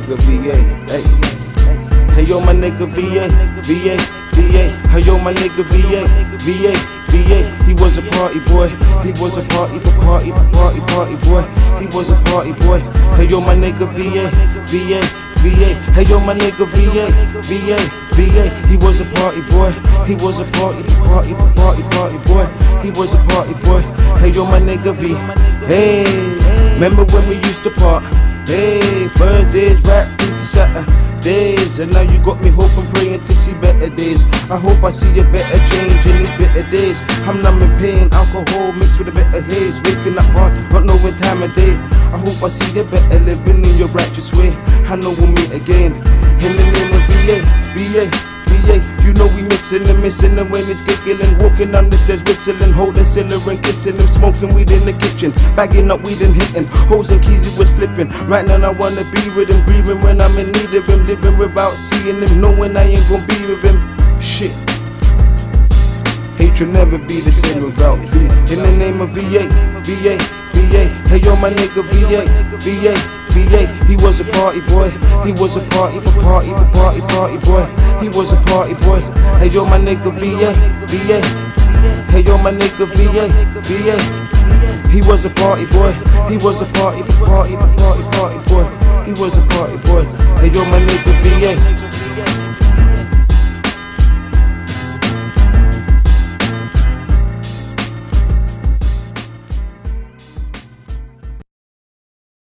nigga VA. Hey yo, my nigga VA, VA, VA. Hey yo, my nigga VA, VA, VA. He was a party boy. He was a party boy. He was a party boy. Hey yo, my nigga VA, VA, VA. Hey yo, my nigga VA, VA, VA. He was a party boy. He was a party boy. He was a party boy. Hey yo, my nigga V. Hey, remember when we used to part? Hey, Thursdays right through to Saturdays, and now you got me hoping, praying to see better days. I hope I see a better change in these better days. I'm numb in pain, alcohol mixed with a bit of haze, waking up hard, not knowing time of day. I hope I see a better living in your righteous way. I know we'll meet again in the name of VA, VA, VA. You know we missing them when it's giggling, walking down the stairs, whistling, holding Silla and kissing him, smoking weed in the kitchen, bagging up weed and hitting hoes and keys he was flipping. Right now I wanna be with him, grieving when I'm in need of him, living without seeing him, knowing I ain't gonna be with him. Shit, hate will never be the same without V. In the name of VA, VA, VA. Hey yo, my nigga VA, VA, VA. He was a party boy. He was a party boy. He was a party boy. Hey yo, my nigga VA, VA. Hey yo, my nigga VA, VA. He was a party boy. He was a party boy. He was a party boy. Hey yo, my nigga VA.